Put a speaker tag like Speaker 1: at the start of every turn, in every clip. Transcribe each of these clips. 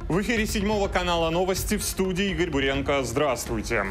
Speaker 1: В эфире 7 канала новости, в студии Игорь Буренко. Здравствуйте.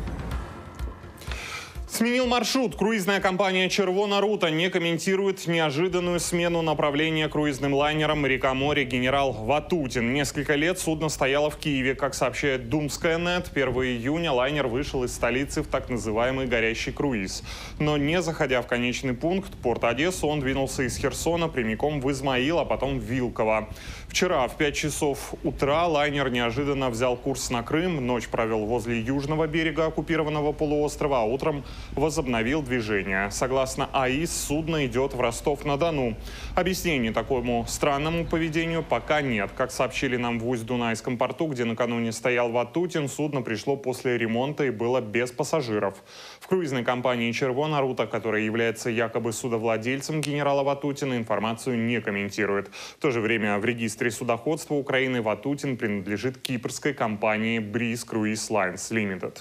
Speaker 1: Сменил маршрут. Круизная компания «Червона Рута» не комментирует неожиданную смену направления круизным лайнером «Река Море» «Генерал Ватутин». Несколько лет судно стояло в Киеве. Как сообщает Думская.нет, 1 июня лайнер вышел из столицы в так называемый «горящий круиз». Но не заходя в конечный пункт, порт Одессу, он двинулся из Херсона прямиком в Измаил, а потом в Вилково. Вчера в 5 часов утра лайнер неожиданно взял курс на Крым, ночь провел возле южного берега оккупированного полуострова, а утром возобновил движение. Согласно АИС, судно идет в Ростов-на-Дону. Объяснений такому странному поведению пока нет. Как сообщили нам в Усть-Дунайском порту, где накануне стоял Ватутин, судно пришло после ремонта и было без пассажиров. В круизной компании «Червона Рута», которая является якобы судовладельцем генерала Ватутина, информацию не комментирует. В то же время в регистре судоходства Украины Ватутин принадлежит кипрской компании Breeze Cruise Lines Limited.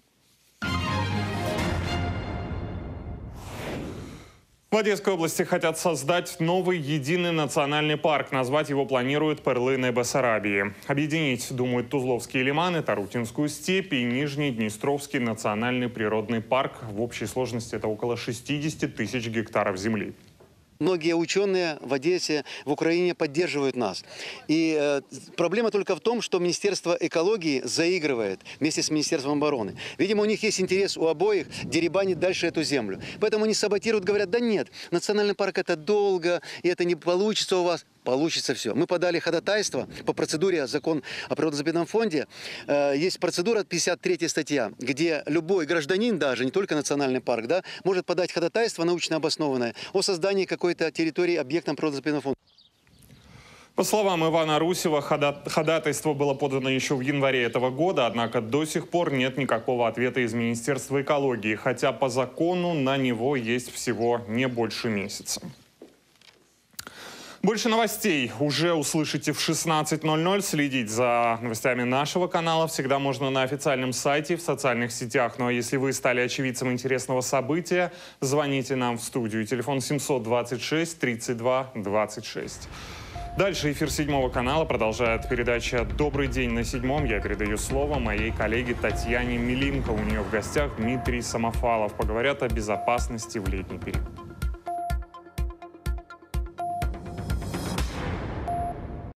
Speaker 1: В Одесской области хотят создать новый единый национальный парк. Назвать его планируют «Перлины Бессарабии». Объединить думают Тузловские лиманы, Тарутинскую степь и Нижний Днестровский национальный природный парк. В общей сложности это около 60 тысяч гектаров земли.
Speaker 2: Многие ученые в Одессе, в Украине поддерживают нас. И проблема только в том, что Министерство экологии заигрывает вместе с Министерством обороны. Видимо, у них есть интерес у обоих деребанить дальше эту землю. Поэтому они саботируют, говорят, да нет, национальный парк это долго, и это не получится у вас. Получится все. Мы подали ходатайство по процедуре закон о природозаповедном фонде. Есть процедура, 53 статья, где любой гражданин, даже не только национальный парк, да, может подать ходатайство научно обоснованное о создании какой-то территории объектом природозаповедного фонда.
Speaker 1: По словам Ивана Русева, ходатайство было подано еще в январе этого года, однако до сих пор нет никакого ответа из Министерства экологии, хотя по закону на него есть всего не больше месяца. Больше новостей уже услышите в 16:00. Следить за новостями нашего канала всегда можно на официальном сайте, в социальных сетях. Ну а если вы стали очевидцем интересного события, звоните нам в студию. Телефон 726 32 26. Дальше эфир 7 канала продолжает передача «Добрый день» на 7. Я передаю слово моей коллеге Татьяне Милинко. У нее в гостях Дмитрий Самофалов. Поговорят о безопасности в летний период.